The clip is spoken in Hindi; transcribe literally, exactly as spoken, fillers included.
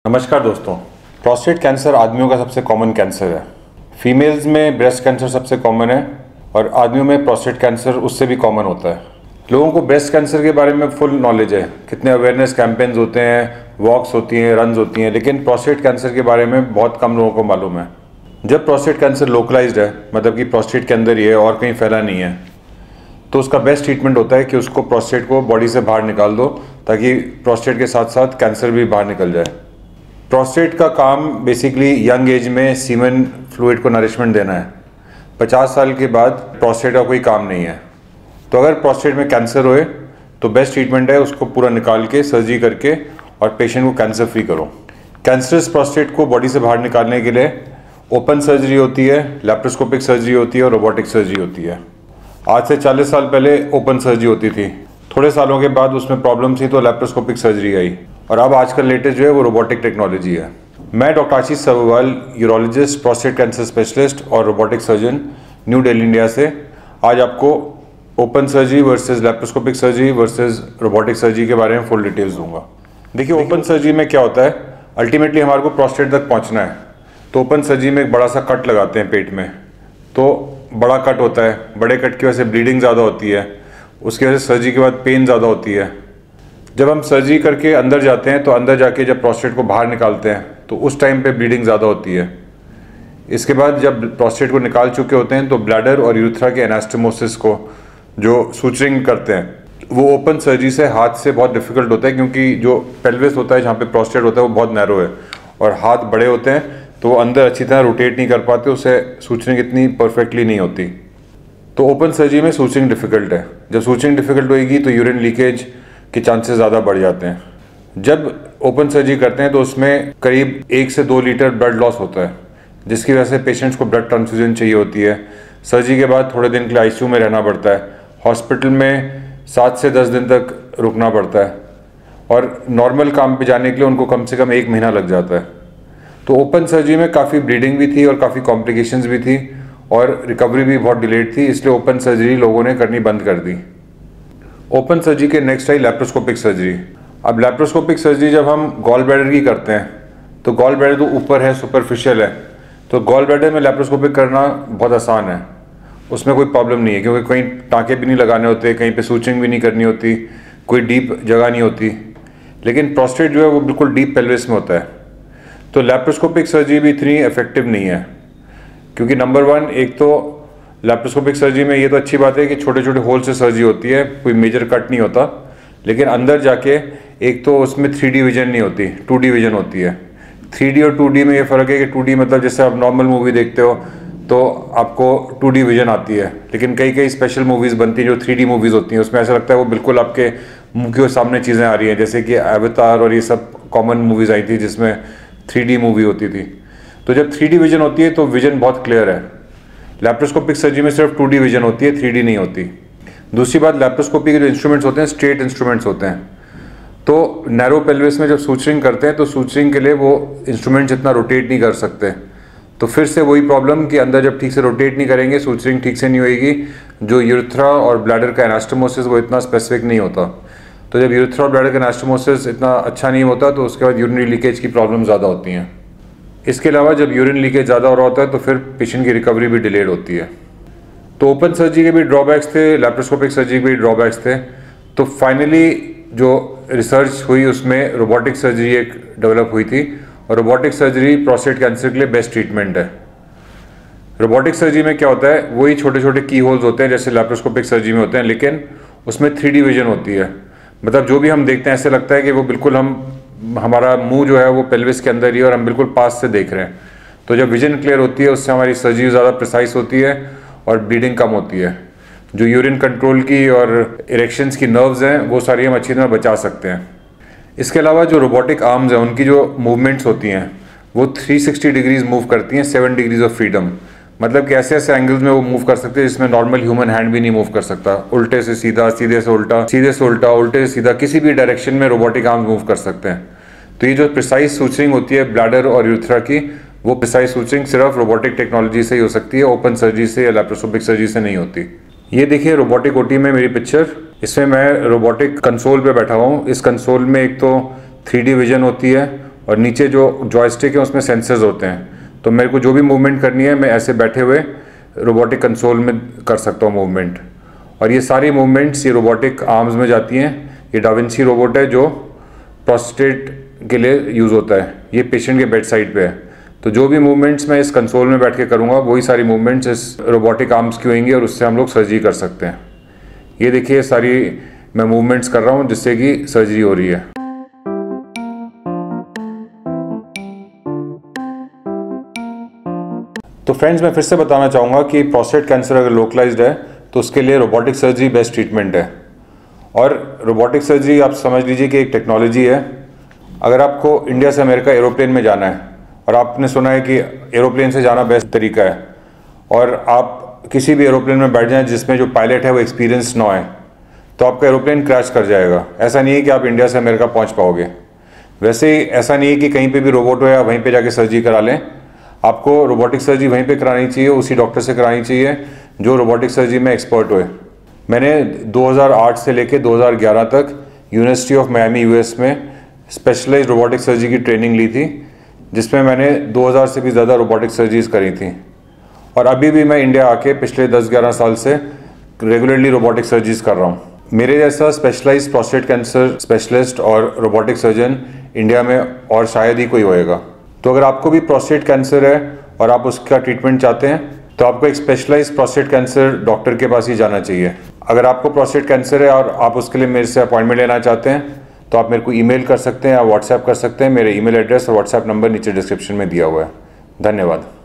नमस्कार दोस्तों। प्रोस्टेट कैंसर आदमियों का सबसे कॉमन कैंसर है। फीमेल्स में ब्रेस्ट कैंसर सबसे कॉमन है और आदमियों में प्रोस्टेट कैंसर उससे भी कॉमन होता है। लोगों को ब्रेस्ट कैंसर के बारे में फुल नॉलेज है, कितने अवेयरनेस कैंपेन्स होते हैं, वॉक्स होती हैं, रन्स होती हैं, लेकिन प्रोस्टेट कैंसर के बारे में बहुत कम लोगों को मालूम है। जब प्रोस्टेट कैंसर लोकलाइज्ड है, मतलब कि प्रोस्टेट के अंदर ही है और कहीं फैला नहीं है, तो उसका बेस्ट ट्रीटमेंट होता है कि उसको प्रोस्टेट को बॉडी से बाहर निकाल दो ताकि प्रोस्टेट के साथ साथ कैंसर भी बाहर निकल जाए। प्रोस्टेट का काम बेसिकली यंग एज में सीमेन फ्लूइड को नरिशमेंट देना है। पचास साल के बाद प्रोस्टेट का कोई काम नहीं है। तो अगर प्रोस्टेट में कैंसर होए तो बेस्ट ट्रीटमेंट है उसको पूरा निकाल के सर्जरी करके और पेशेंट को कैंसर फ्री करो। कैंसरस प्रोस्टेट को बॉडी से बाहर निकालने के लिए ओपन सर्जरी होती है, लैप्रोस्कोपिक सर्जरी होती है और रोबोटिक सर्जरी होती है। आज से चालीस साल पहले ओपन सर्जरी होती थी, थोड़े सालों के बाद उसमें प्रॉब्लम थी तो लैप्रोस्कोपिक सर्जरी आई और अब आजकल लेटेस्ट जो है वो रोबोटिक टेक्नोलॉजी है। मैं doctor Ashish Sabharwal, urologist, prostate cancer specialist और robotic surgeon, new Delhi India से आज आपको open surgery versus laparoscopic surgery versus robotic surgery के बारे में फुल डिटेल्स दूंगा। देखिए, ओपन सर्जरी में क्या होता है, अल्टीमेटली हमारे को प्रोस्टेट तक पहुंचना है। तो ओपन सर्जरी में एक बड़ा सा कट लगाते हैं पेट में, तो बड़ा कट होता है, बड़े कट की वजह से ब्लीडिंग ज़्यादा होती है, उसकी वजह से सर्जरी के बाद पेन ज़्यादा होती है। जब हम सर्जरी करके अंदर जाते हैं तो अंदर जाके जब प्रोस्टेट को बाहर निकालते हैं तो उस टाइम पे ब्लीडिंग ज़्यादा होती है। इसके बाद जब प्रोस्टेट को निकाल चुके होते हैं तो ब्लैडर और यूरेथ्रा के एनास्टोमोसिस को जो सूचरिंग करते हैं वो ओपन सर्जरी से हाथ से बहुत डिफिकल्ट होता है, क्योंकि जो पेल्विस होता है जहाँ पे प्रोस्टेट होता है वो बहुत नैरो है और हाथ बड़े होते हैं तो वो अंदर अच्छी तरह रोटेट नहीं कर पाते, उससे सूचरिंग इतनी परफेक्टली नहीं होती। तो ओपन सर्जरी में सूचरिंग डिफिकल्ट है। जब सूचरिंग डिफिकल्ट होएगी तो यूरिन लीकेज के चांसेस ज़्यादा बढ़ जाते हैं। जब ओपन सर्जरी करते हैं तो उसमें करीब एक से दो लीटर ब्लड लॉस होता है, जिसकी वजह से पेशेंट्स को ब्लड ट्रांसफ्यूजन चाहिए होती है। सर्जरी के बाद थोड़े दिन के लिए आईसीयू में रहना पड़ता है, हॉस्पिटल में सात से दस दिन तक रुकना पड़ता है और नॉर्मल काम पे जाने के लिए उनको कम से कम एक महीना लग जाता है। तो ओपन सर्जरी में काफ़ी ब्लीडिंग भी थी और काफ़ी कॉम्प्लिकेशंस भी थी और रिकवरी भी बहुत डिलेड थी, इसलिए ओपन सर्जरी लोगों ने करनी बंद कर दी। ओपन सर्जरी के नेक्स्ट आई लैप्रोस्कोपिक सर्जरी। अब लैप्रोस्कोपिक सर्जरी जब हम गॉल ब्लैडर की करते हैं तो गॉल ब्लैडर तो ऊपर है, सुपरफिशियल है, तो गॉल ब्लैडर में लैप्रोस्कोपिक करना बहुत आसान है, उसमें कोई प्रॉब्लम नहीं है, क्योंकि कहीं टाँके भी नहीं लगाने होते, कहीं पे सूचरिंग भी नहीं करनी होती, कोई डीप जगह नहीं होती। लेकिन प्रोस्टेट जो है वो बिल्कुल डीप पेल्विस में होता है, तो लैप्रोस्कोपिक सर्जरी भी इतनी इफेक्टिव नहीं है। क्योंकि नंबर वन, एक तो लैप्रोस्कोपिक सर्जरी में ये तो अच्छी बात है कि छोटे छोटे होल से सर्जरी होती है, कोई मेजर कट नहीं होता, लेकिन अंदर जाके एक तो उसमें थ्री डी विजन नहीं होती, टू डी विजन होती है। थ्री डी और टू डी में ये फ़र्क है कि टू डी मतलब जैसे आप नॉर्मल मूवी देखते हो तो आपको टू डी विजन आती है, लेकिन कई कई स्पेशल मूवीज़ बनती हैं जो थ्री डी मूवीज़ होती हैं, उसमें ऐसा लगता है वो बिल्कुल आपके मुँह के सामने चीज़ें आ रही हैं, जैसे कि अवतार और ये सब कॉमन मूवीज़ आई थी जिसमें थ्री डी मूवी होती थी। तो जब थ्री डी विजन होती है तो विजन बहुत क्लियर है। लैप्रोस्कोपिक सर्जरी में सिर्फ टू डी विजन होती है, थ्री डी नहीं होती। दूसरी बात, लैप्रोस्कोपी के जो इंस्ट्रूमेंट्स होते हैं स्ट्रेट इंस्ट्रूमेंट्स होते हैं, तो नैरो पेल्विस में जब सूचरिंग करते हैं तो सूचरिंग के लिए वो इंस्ट्रूमेंट्स इतना रोटेट नहीं कर सकते, तो फिर से वही प्रॉब्लम कि अंदर जब ठीक से रोटेट नहीं करेंगे सूचरिंग ठीक से नहीं होएगी। जो यूरेथ्रा और ब्लैडर का एनास्टोमोसिस वो इतना स्पेसिफिक नहीं होता, तो जब यूरेथ्रा और ब्लैडर का एनास्टोमोसिस इतना अच्छा नहीं होता तो उसके बाद यूरिनरी लीकेज की प्रॉब्लम ज़्यादा होती हैं। इसके अलावा जब यूरिन लीकेज ज़्यादा हो रहा होता है तो फिर पेशेंट की रिकवरी भी डिलेड होती है। तो ओपन सर्जरी के भी ड्रॉबैक्स थे, लैप्रोस्कोपिक सर्जरी के भी ड्रॉबैक्स थे। तो फाइनली जो रिसर्च हुई उसमें रोबोटिक सर्जरी एक डेवलप हुई थी और रोबोटिक सर्जरी प्रोस्टेट कैंसर के लिए बेस्ट ट्रीटमेंट है। रोबोटिक सर्जरी में क्या होता है, वही छोटे छोटे की होल्स होते हैं जैसे लैप्रोस्कोपिक सर्जरी में होते हैं, लेकिन उसमें थ्री डी विजन होती है। मतलब जो भी हम देखते हैं ऐसे लगता है कि वो बिल्कुल हम हमारा मुंह जो है वो पेल्विस के अंदर ही है और हम बिल्कुल पास से देख रहे हैं। तो जब विजन क्लियर होती है उससे हमारी सर्जरी ज़्यादा प्रिसाइज होती है और ब्लीडिंग कम होती है। जो यूरिन कंट्रोल की और इरेक्शंस की नर्व्स हैं वो सारी हम अच्छी तरह बचा सकते हैं। इसके अलावा जो रोबोटिक आर्म्स हैं उनकी जो मूवमेंट्स होती हैं वो थ्री सिक्सटी डिग्रीज मूव करती हैं, सेवन डिग्रीज ऑफ फ्रीडम। मतलब कि ऐसे ऐसे एंगल्स में वो मूव कर सकते हैं जिसमें नॉर्मल ह्यूमन हैंड भी नहीं मूव कर सकता। उल्टे से सीधा, सीधे से उल्टा, सीधे से उल्टा, उल्टे से सीधा, किसी भी डायरेक्शन में रोबोटिक आर्म मूव कर सकते हैं। तो ये जो प्रिसाइज सूचरिंग होती है ब्लैडर और यूरेथ्रा की, वो प्रिसाइज सूचरिंग सिर्फ रोबोटिक टेक्नोलॉजी से ही हो सकती है, ओपन सर्जरी से या लैप्रोस्कोपिक सर्जरी से नहीं होती। ये देखिए रोबोटिक ओटी में मेरी पिक्चर, इसमें मैं रोबोटिक कंसोल पे बैठा हुआ हूँ। इस कंसोल में एक तो थ्री डी विजन होती है और नीचे जो जॉयस्टिक है उसमें सेंसर्स होते हैं। तो मेरे को जो भी मूवमेंट करनी है मैं ऐसे बैठे हुए रोबोटिक कंसोल में कर सकता हूँ मूवमेंट। और ये सारी मूवमेंट्स ये रोबोटिक आर्म्स में जाती हैं। ये डाविंची रोबोट है जो प्रोस्टेट के लिए यूज़ होता है। ये पेशेंट के बेड साइड पे है। तो जो भी मूवमेंट्स मैं इस कंसोल में बैठ के करूँगा वही सारी मूवमेंट्स इस रोबोटिक आर्म्स की होंगी और उससे हम लोग सर्जरी कर सकते हैं। ये देखिए सारी मैं मूवमेंट्स कर रहा हूँ जिससे कि सर्जरी हो रही है। तो फ्रेंड्स, मैं फिर से बताना चाहूँगा कि प्रोस्टेट कैंसर अगर लोकलाइज्ड है तो उसके लिए रोबोटिक सर्जरी बेस्ट ट्रीटमेंट है। और रोबोटिक सर्जरी आप समझ लीजिए कि एक टेक्नोलॉजी है। अगर आपको इंडिया से अमेरिका एरोप्लेन में जाना है और आपने सुना है कि एरोप्लेन से जाना बेस्ट तरीका है, और आप किसी भी एरोप्लेन में बैठ जाएं जिसमें जो पायलट है वो एक्सपीरियंस ना है, तो आपका एरोप्लेन क्रैश कर जाएगा। ऐसा नहीं है कि आप इंडिया से अमेरिका पहुंच पाओगे। वैसे ही ऐसा नहीं है कि कहीं पे भी रोबोट हो या वहीं पे जाके सर्जरी करा लें। आपको रोबोटिक सर्जरी वहीं पे करानी चाहिए, उसी डॉक्टर से करानी चाहिए जो रोबोटिक सर्जरी में एक्सपर्ट होए। मैंने दो हज़ार आठ से लेके दो हज़ार ग्यारह तक यूनिवर्सिटी ऑफ मायामी यूएस में स्पेशलाइज्ड रोबोटिक सर्जरी की ट्रेनिंग ली थी, जिसमें मैंने दो हज़ार से भी ज़्यादा रोबोटिक सर्जरीज करी थी। और अभी भी मैं इंडिया आके पिछले दस ग्यारह साल से रेगुलरली रोबोटिक सर्जरीज कर रहा हूँ। मेरे जैसा स्पेशलाइज्ड प्रोस्टेट कैंसर स्पेशलिस्ट और रोबोटिक सर्जन इंडिया में और शायद ही कोई होएगा। तो अगर आपको भी प्रोस्टेट कैंसर है और आप उसका ट्रीटमेंट चाहते हैं तो आपको एक स्पेशलाइज्ड प्रोस्टेट कैंसर डॉक्टर के पास ही जाना चाहिए। अगर आपको प्रोस्टेट कैंसर है और आप उसके लिए मेरे से अपॉइंटमेंट लेना चाहते हैं तो आप मेरे को ईमेल कर सकते हैं या व्हाट्सएप कर सकते हैं। मेरे ईमेल एड्रेस और व्हाट्सएप नंबर नीचे डिस्क्रिप्शन में दिया हुआ है। धन्यवाद।